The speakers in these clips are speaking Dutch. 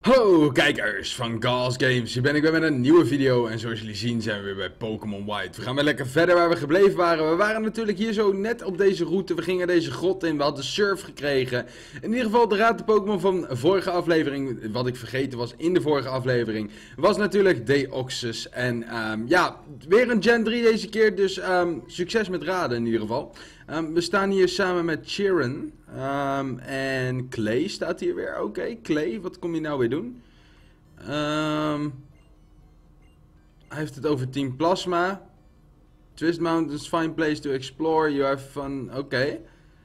Ho kijkers van Gauls Games, hier ben ik weer met een nieuwe video en zoals jullie zien zijn we weer bij Pokémon White. We gaan weer lekker verder waar we gebleven waren. We waren natuurlijk hier zo net op deze route, we gingen deze grot in, we hadden surf gekregen. In ieder geval de raad de Pokémon van de vorige aflevering, wat ik vergeten was in de vorige aflevering, was natuurlijk Deoxys. En ja, weer een Gen 3 deze keer, dus succes met raden in ieder geval. We staan hier samen met Chiron en Clay staat hier weer. Oké, Clay, wat kom je nou weer doen? Hij heeft het over Team Plasma. Twist Mountains, fine place to explore. You have fun. Oké.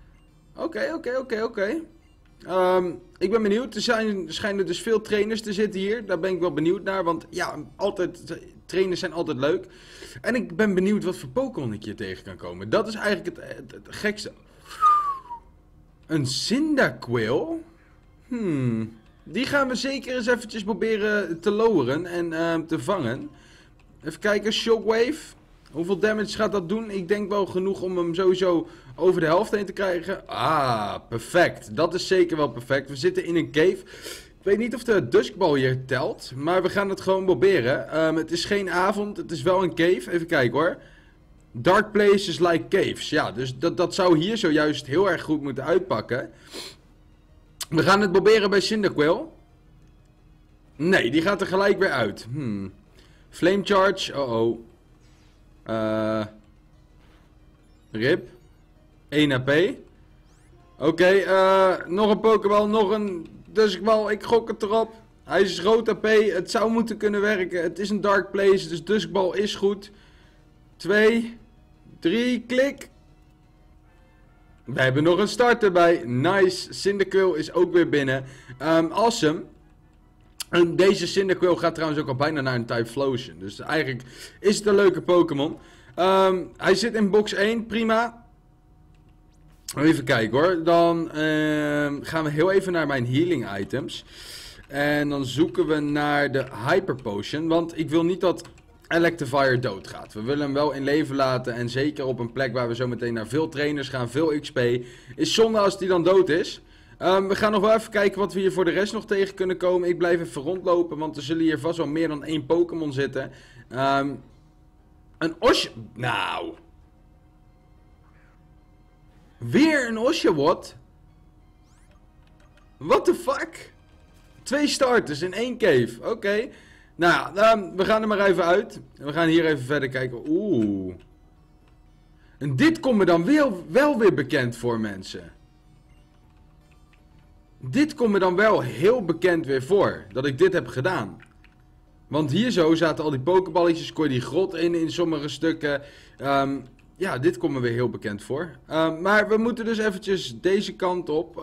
Oké. Ik ben benieuwd. Schijnen dus veel trainers te zitten hier. Daar ben ik wel benieuwd naar. Want ja, trainers zijn altijd leuk. En ik ben benieuwd wat voor Pokémon ik hier tegen kan komen. Dat is eigenlijk het gekste. Een Cyndaquil? Die gaan we zeker eens eventjes proberen te loweren en te vangen. Even kijken, Shockwave. Hoeveel damage gaat dat doen? Ik denk wel genoeg om hem sowieso over de helft heen te krijgen. Ah, perfect. Dat is zeker wel perfect. We zitten in een cave. Ik weet niet of de Duskball hier telt, maar we gaan het gewoon proberen. Het is geen avond, het is wel een cave. Even kijken hoor. Dark places like caves. Ja, dus dat zou hier zojuist heel erg goed moeten uitpakken. We gaan het proberen bij Cyndaquil. Nee, die gaat er gelijk weer uit. Flame Charge. Rip. 1 HP. Oké, nog een Pokéball, nog een Duskball. Ik gok het erop. Hij is rood HP. Het zou moeten kunnen werken. Het is een Dark Place, dus Duskball is goed. 2, 3, klik. We hebben nog een start erbij. Nice. Cyndaquil is ook weer binnen. Awesome. En deze Cyndaquil gaat trouwens ook al bijna naar een Typhlosion. Dus eigenlijk is het een leuke Pokémon. Hij zit in box 1. Prima. Even kijken hoor. Dan gaan we heel even naar mijn healing items. En dan zoeken we naar de Hyper Potion. Want ik wil niet dat Electivire doodgaat. We willen hem wel in leven laten. En zeker op een plek waar we zo meteen naar veel trainers gaan. Veel XP. Is zonde als die dan dood is. We gaan nog wel even kijken wat we hier voor de rest nog tegen kunnen komen. Ik blijf even rondlopen. Want er zullen hier vast wel meer dan 1 Pokémon zitten. Een Osje... Nou... Weer een Oshawott? What the fuck? 2 starters in 1 cave. Oké. Nou ja, we gaan er maar even uit. We gaan hier even verder kijken. Oeh. En dit komt me dan wel weer bekend voor, mensen. Dit komt me dan wel heel bekend weer voor. Dat ik dit heb gedaan. Want hier zo zaten al die pokeballetjes. Kon je die grot in sommige stukken. Ja, dit komt me weer heel bekend voor. Maar we moeten dus eventjes deze kant op.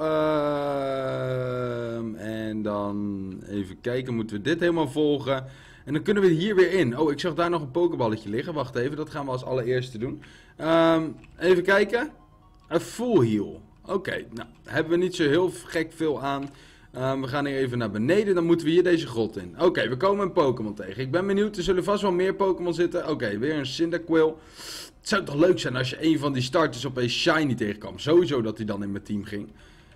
En dan even kijken. Moeten we dit helemaal volgen. En dan kunnen we hier weer in. Oh, ik zag daar nog een pokeballetje liggen. Wacht even, dat gaan we als allereerste doen. Even kijken. Een full heal. Oké, nou, hebben we niet zo heel gek veel aan. We gaan hier even naar beneden. Dan moeten we hier deze grot in. Oké, we komen een Pokémon tegen. Ik ben benieuwd. Er zullen vast wel meer Pokémon zitten. Oké, weer een Cyndaquil. Het zou toch leuk zijn als je een van die starters opeens shiny tegenkwam. Sowieso dat hij dan in mijn team ging.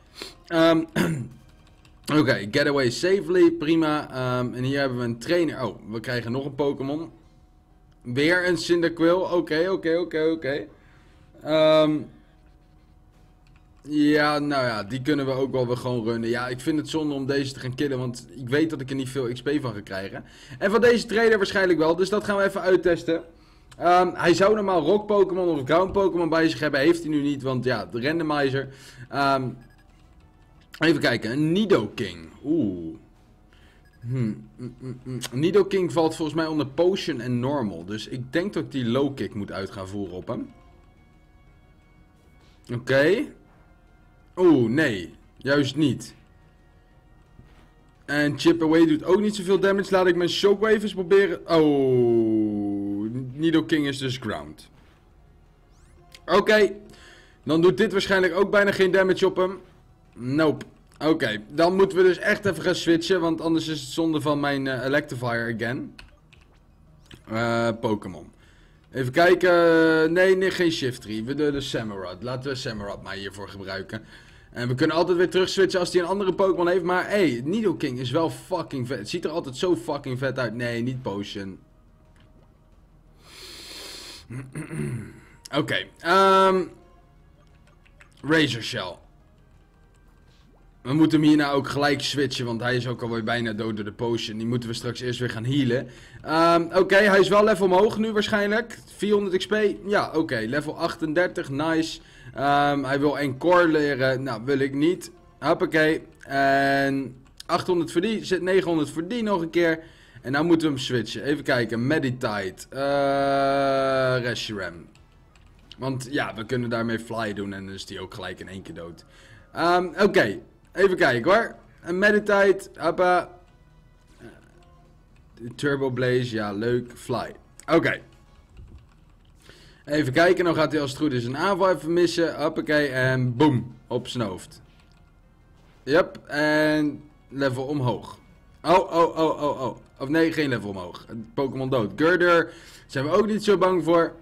Oké, get away safely. Prima. En hier hebben we een trainer. Oh, we krijgen nog een Pokémon. Weer een Cyndaquil. Oké. Ja, nou ja, die kunnen we ook wel weer gewoon runnen. Ja, ik vind het zonde om deze te gaan killen, want ik weet dat ik er niet veel XP van ga krijgen. En van deze trainer waarschijnlijk wel, dus dat gaan we even uittesten. Hij zou normaal Rock Pokémon of Ground Pokémon bij zich hebben, heeft hij nu niet, want ja, de randomizer. Even kijken, een Nidoking. Oeh. Nidoking valt volgens mij onder Potion en Normal, dus ik denk dat ik die Low Kick moet uit gaan voeren op hem. Oké. Oeh, nee. Juist niet. En Chip Away doet ook niet zoveel damage. Laat ik mijn Shockwave eens proberen. Oh. Nidoking is dus ground. Oké. Dan doet dit waarschijnlijk ook bijna geen damage op hem. Nope. Oké. Dan moeten we dus echt even gaan switchen. Want anders is het zonde van mijn Electivire again. Pokémon. Even kijken. Nee, geen Shiftry. We doen de Samurott. Laten we Samurott maar hiervoor gebruiken. En we kunnen altijd weer terug switchen als hij een andere Pokémon heeft. Maar hey, Nidoking is wel fucking vet. Het ziet er altijd zo fucking vet uit. Nee, niet Potion. Oké. Razor Shell. We moeten hem hierna ook gelijk switchen, want hij is ook alweer bijna dood door de potion. Die moeten we straks eerst weer gaan healen. Oké, hij is wel level omhoog nu waarschijnlijk. 400 XP, ja oké, level 38, nice. Hij wil Encore leren, nou wil ik niet. Hoppakee. En 800 voor die, zit 900 voor die nog een keer. En nou moeten we hem switchen. Even kijken, Meditite, Reshiram. Want ja, we kunnen daarmee fly doen en dan is die ook gelijk in één keer dood. Oké. Even kijken hoor. Een Meditite. Hoppa. Turbo Blaze. Ja, leuk. Fly. Oké. Even kijken. Nou gaat hij als het goed is een aanval even missen. Hoppakee. En boom. Op zijn hoofd. Yep. En level omhoog. Oh. Of nee, geen level omhoog. Pokémon dood. Gurder. Zijn we ook niet zo bang voor.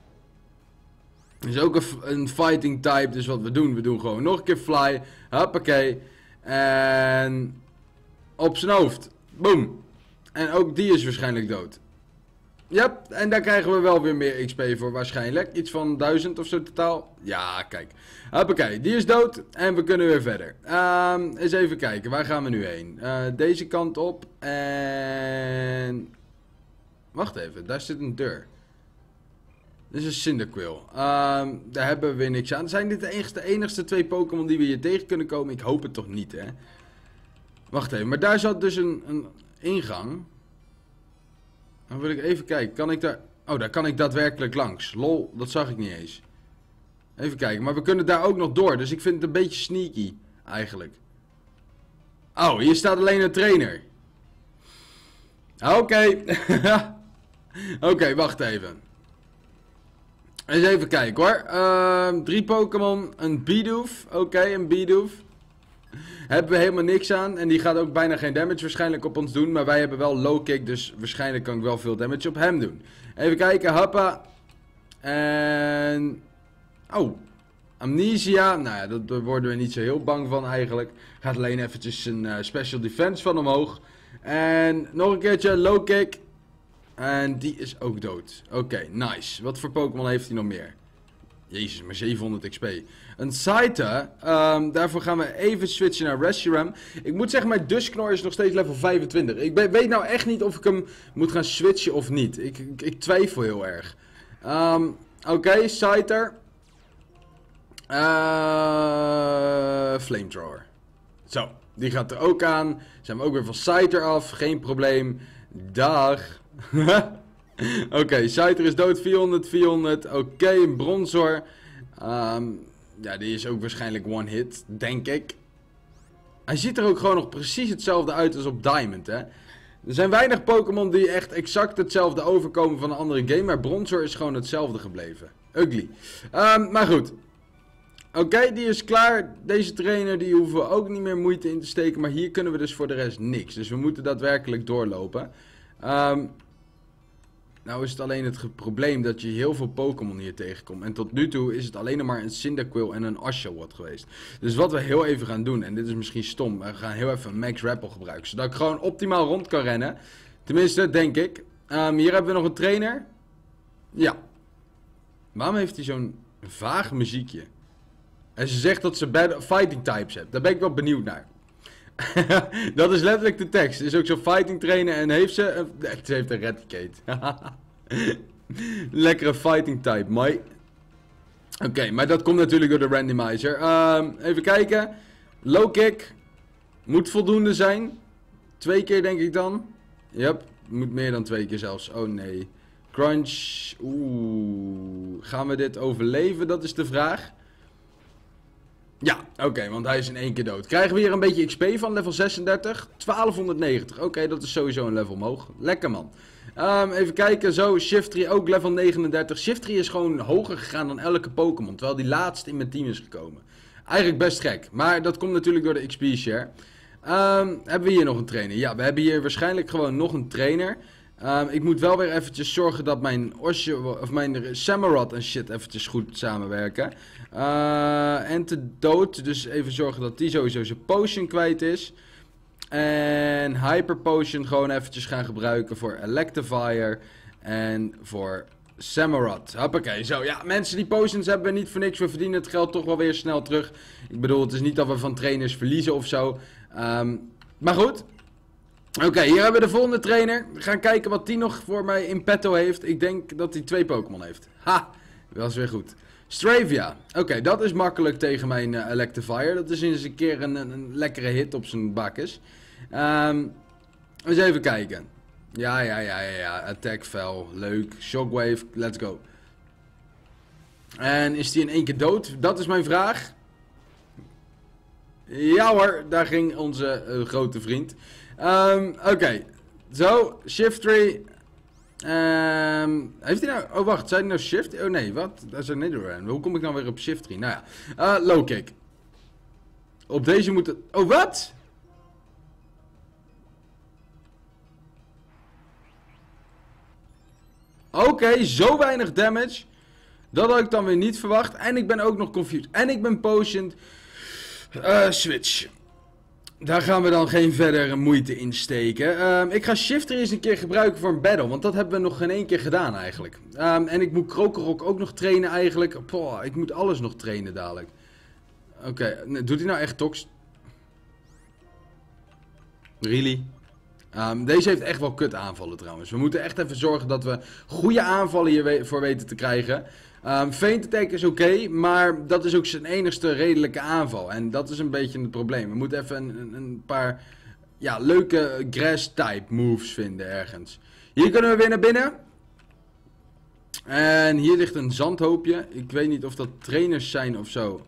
Is ook een fighting type, dus wat we doen gewoon nog een keer fly. Hoppakee. En op zijn hoofd. Boom. En ook die is waarschijnlijk dood. Yep, en daar krijgen we wel weer meer XP voor waarschijnlijk. Iets van 1000 of zo totaal. Ja, kijk. Hoppakee, die is dood en we kunnen weer verder. Eens even kijken, waar gaan we nu heen? Deze kant op en... Wacht even, daar zit een deur. Dit is een Cyndaquil. Daar hebben we weer niks aan. Zijn dit de enigste twee Pokémon die we hier tegen kunnen komen? Ik hoop het toch niet, hè? Wacht even, maar daar zat dus een ingang. Dan wil ik even kijken. Kan ik daar... Oh, daar kan ik daadwerkelijk langs. Lol, dat zag ik niet eens. Even kijken, maar we kunnen daar ook nog door. Dus ik vind het een beetje sneaky, eigenlijk. Oh, hier staat alleen een trainer. Oké. Oké, wacht even. Eens even kijken hoor. 3 Pokémon, een Bidoof. Oké, een Bidoof. Hebben we helemaal niks aan. En die gaat ook bijna geen damage waarschijnlijk op ons doen. Maar wij hebben wel low kick, dus waarschijnlijk kan ik wel veel damage op hem doen. Even kijken, hoppa. En... Oh, Amnesia. Nou ja, daar worden we niet zo heel bang van eigenlijk. Gaat alleen eventjes een special defense van omhoog. En nog een keertje, low kick. En die is ook dood. Oké, nice. Wat voor Pokémon heeft hij nog meer? Jezus, maar 700 XP. Een Scyther. Daarvoor gaan we even switchen naar Reshiram. Ik moet zeggen, mijn Dusknoir is nog steeds level 25. Ik weet nou echt niet of ik hem moet gaan switchen of niet. Ik twijfel heel erg. Oké, Scyther. Flamethrower. Zo, die gaat er ook aan. Zijn we ook weer van Scyther af. Geen probleem. Dag. Oké, Scyther is dood. 400. Oké, een Bronzor. Ja, die is ook waarschijnlijk one hit, denk ik. Hij ziet er ook gewoon nog precies hetzelfde uit als op Diamond, hè. Er zijn weinig Pokémon die echt exact hetzelfde overkomen van een andere game. Maar Bronzor is gewoon hetzelfde gebleven. Ugly. Maar goed. Oké, die is klaar. Deze trainer die hoeven we ook niet meer moeite in te steken. Maar hier kunnen we dus voor de rest niks. Dus we moeten daadwerkelijk doorlopen. Nou is het alleen het probleem dat je heel veel Pokémon hier tegenkomt. En tot nu toe is het alleen maar een Cyndaquil en een Oshawott geweest. Dus wat we heel even gaan doen, en dit is misschien stom, we gaan heel even een Max Rappel gebruiken. Zodat ik gewoon optimaal rond kan rennen. Tenminste, denk ik. Hier hebben we nog een trainer. Ja. Waarom heeft hij zo'n vaag muziekje? En ze zegt dat ze fighting types heeft. Daar ben ik wel benieuwd naar. Dat is letterlijk de tekst. Is ook zo'n fighting trainer en heeft ze... Ze heeft een Raticate. Lekkere fighting type, mooi. Oké, maar dat komt natuurlijk door de randomizer. Even kijken. Low kick. Moet voldoende zijn. 2 keer denk ik dan. Yep, moet meer dan 2 keer zelfs. Oh nee. Crunch. Oeh. Gaan we dit overleven? Dat is de vraag. Ja, oké, want hij is in 1 keer dood. Krijgen we hier een beetje XP van level 36? 1290. Oké, dat is sowieso een level omhoog. Lekker man. Even kijken, zo, Shiftry ook level 39. Shiftry is gewoon hoger gegaan dan elke Pokémon, terwijl die laatst in mijn team is gekomen. Eigenlijk best gek, maar dat komt natuurlijk door de XP-share. Hebben we hier nog een trainer? Ja, we hebben hier waarschijnlijk gewoon nog een trainer. Ik moet wel weer eventjes zorgen dat mijn mijn Samurott en shit eventjes goed samenwerken. Antidote, dus even zorgen dat die sowieso zijn potion kwijt is. En Hyper Potion gewoon eventjes gaan gebruiken voor Electivire en voor Samurott. Hoppakee, zo. Ja, mensen, die potions hebben we niet voor niks. We verdienen het geld toch wel weer snel terug. Ik bedoel, het is niet dat we van trainers verliezen of zo. Maar goed. Oké, hier hebben we de volgende trainer. We gaan kijken wat die nog voor mij in petto heeft. Ik denk dat hij 2 Pokémon heeft. Ha, dat is weer goed. Stravia. Oké, dat is makkelijk tegen mijn Electivire. Dat is eens een keer een lekkere hit op zijn bakkes. Eens even kijken. Ja. Attack fell. Leuk. Shockwave. Let's go. En is die in één keer dood? Dat is mijn vraag. Ja hoor, daar ging onze grote vriend. Oké. Zo, Shiftry. Heeft hij nou... Oh wacht, zei hij nou Shift? Oh nee, wat? Dat is een Nidoran. Hoe kom ik nou weer op Shiftry? Nou ja. Low kick. Op deze moet het... Oh, wat? Oké, zo weinig damage. Dat had ik dan weer niet verwacht. En ik ben ook nog confused. En ik ben potioned. Switch. Daar gaan we dan geen verdere moeite in steken. Ik ga Shifter eens een keer gebruiken voor een battle. Want dat hebben we nog geen één keer gedaan eigenlijk. En ik moet Krokorok ook nog trainen eigenlijk. Poh, ik moet alles nog trainen dadelijk. Oké, doet hij nou echt tox? Really? Deze heeft echt wel kut aanvallen trouwens. We moeten echt even zorgen dat we goede aanvallen hiervoor weten te krijgen. Feint attack is oké, maar dat is ook zijn enigste redelijke aanval. En dat is een beetje het probleem. We moeten even een paar leuke grass type moves vinden ergens. Hier kunnen we weer naar binnen. En hier ligt een zandhoopje. Ik weet niet of dat trainers zijn of zo.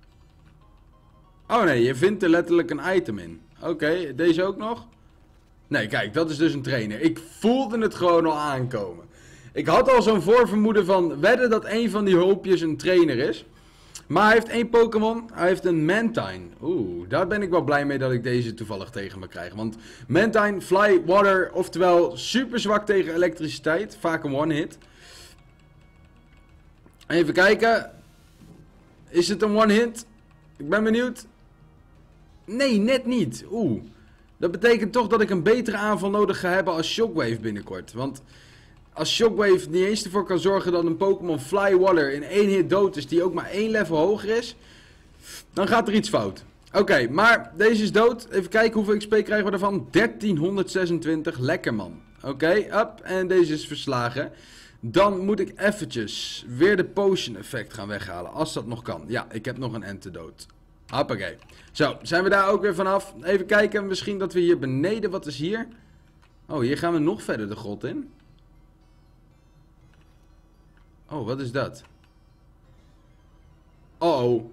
Oh nee, je vindt er letterlijk een item in. Oké, deze ook nog? Nee, kijk, dat is dus een trainer. Ik voelde het gewoon al aankomen. Ik had al zo'n voorvermoeden van wedden dat een van die hoopjes een trainer is. Maar hij heeft 1 Pokémon. Hij heeft een Mantine. Oeh, daar ben ik wel blij mee dat ik deze toevallig tegen me krijg. Want Mantine, Fly, Water, oftewel super zwak tegen elektriciteit. Vaak een one-hit. Even kijken. Is het een one-hit? Ik ben benieuwd. Nee, net niet. Oeh. Dat betekent toch dat ik een betere aanval nodig ga hebben als Shockwave binnenkort. Want als Shockwave niet eens ervoor kan zorgen dat een Pokémon Fly Water in 1 hit dood is, die ook maar 1 level hoger is, dan gaat er iets fout. Oké, maar deze is dood. Even kijken hoeveel XP krijgen we ervan. 1326, lekker man. Oké, up. En deze is verslagen. Dan moet ik eventjes weer de potion effect gaan weghalen, als dat nog kan. Ja, ik heb nog een antidote. Hoppakee. Zo, zijn we daar ook weer vanaf. Even kijken, misschien dat we hier beneden, wat is hier? Oh, hier gaan we nog verder de grot in. Oh, wat is dat? Oh.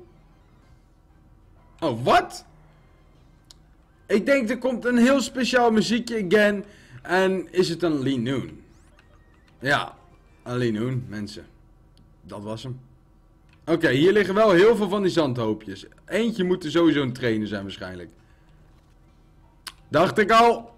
Oh, wat? Ik denk er komt een heel speciaal muziekje again. En is het een Linoon? Ja, een Linoon, mensen. Dat was hem. Oké, hier liggen wel heel veel van die zandhoopjes. Eentje moet er sowieso een trainer zijn waarschijnlijk. Dacht ik al.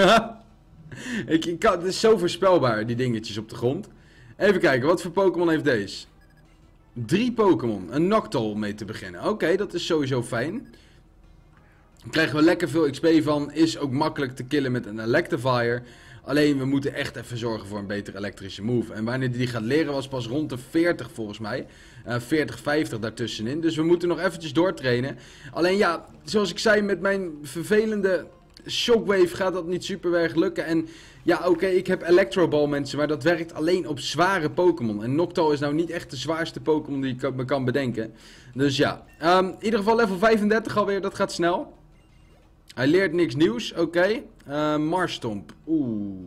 Het is zo voorspelbaar, die dingetjes op de grond. Even kijken, wat voor Pokémon heeft deze? 3 Pokémon. Een Noctowl mee te beginnen. Oké, dat is sowieso fijn. Daar krijgen we lekker veel XP van. Is ook makkelijk te killen met een Electivire. Alleen we moeten echt even zorgen voor een betere elektrische move. En wanneer die gaat leren was pas rond de 40 volgens mij. 40, 50 daartussenin. Dus we moeten nog eventjes doortrainen. Alleen ja, zoals ik zei, met mijn vervelende Shockwave gaat dat niet super erg lukken. En ja, oké, ik heb Electro Ball mensen, maar dat werkt alleen op zware Pokémon. En Noctowl is nou niet echt de zwaarste Pokémon die ik me kan bedenken. Dus ja, in ieder geval level 35 alweer, dat gaat snel. Hij leert niks nieuws, oké. Marstomp, oeh.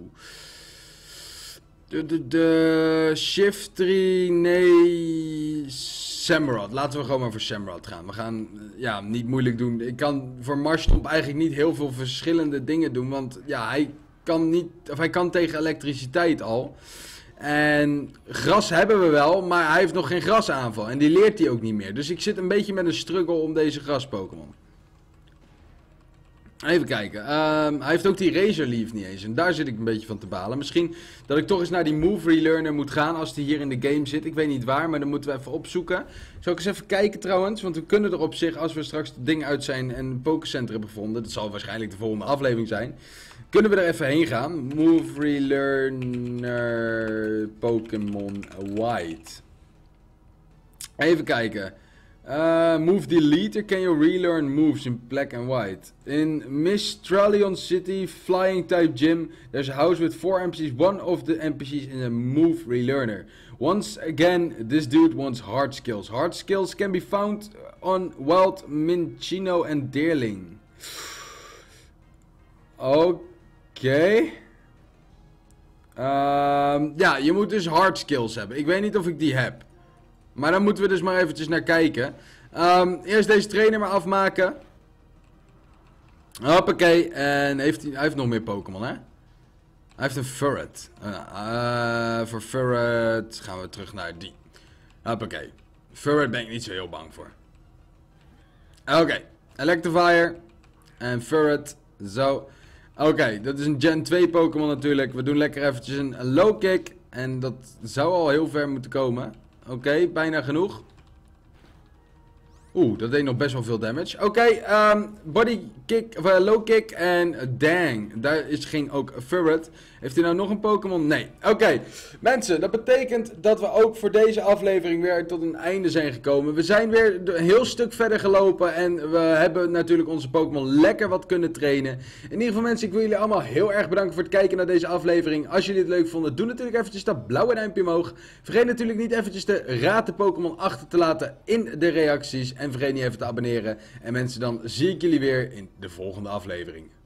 De Shiftry, nee, Samurott. Laten we gewoon maar voor Samurott gaan. We gaan, ja, niet moeilijk doen. Ik kan voor Marstomp eigenlijk niet heel veel verschillende dingen doen. Want ja, hij kan tegen elektriciteit al. En gras hebben we wel, maar hij heeft nog geen grasaanval. En die leert hij ook niet meer. Dus ik zit een beetje met een struggle om deze gras-Pokémon. Even kijken. Hij heeft ook die Razor Leaf niet eens. En daar zit ik een beetje van te balen. Misschien dat ik toch eens naar die Move Relearner moet gaan als die hier in de game zit. Ik weet niet waar, maar dan moeten we even opzoeken. Zal ik eens even kijken trouwens. Want we kunnen er op zich, als we straks het ding uit zijn en een Pokécenter hebben gevonden. Dat zal waarschijnlijk de volgende aflevering zijn. Kunnen we er even heen gaan. Move Relearner Pokémon White. Even kijken. Move Deleter, can you relearn moves in black and white? In Mistralion City, Flying type gym, there's a house with 4 NPCs. One of the NPCs is a move relearner. Once again, this dude wants hard skills. Hard skills can be found on Wild Minccino and Deerling. Oké. Ja, je moet dus hard skills hebben. Ik weet niet of ik die heb. Maar dan moeten we dus maar eventjes naar kijken. Eerst deze trainer maar afmaken. Hoppakee. En hij heeft nog meer Pokémon, hè? Hij heeft een Furret. Voor Furret gaan we terug naar die. Hoppakee. Furret ben ik niet zo heel bang voor. Oké. Electivire. En Furret. Zo. Oké, dat is een Gen 2 Pokémon natuurlijk. We doen lekker eventjes een low kick. En dat zou al heel ver moeten komen. Oké, bijna genoeg. Oeh, dat deed nog best wel veel damage. Oké, body kick, of low kick en dang. Daar ging ook Furret. Heeft hij nou nog een Pokémon? Nee. Oké, mensen, dat betekent dat we ook voor deze aflevering weer tot een einde zijn gekomen. We zijn weer een heel stuk verder gelopen en we hebben natuurlijk onze Pokémon lekker wat kunnen trainen. In ieder geval mensen, ik wil jullie allemaal heel erg bedanken voor het kijken naar deze aflevering. Als jullie het leuk vonden, doe natuurlijk eventjes dat blauwe duimpje omhoog. Vergeet natuurlijk niet eventjes de raad de Pokémon achter te laten in de reacties. En vergeet niet even te abonneren. En mensen, dan zie ik jullie weer in de volgende aflevering.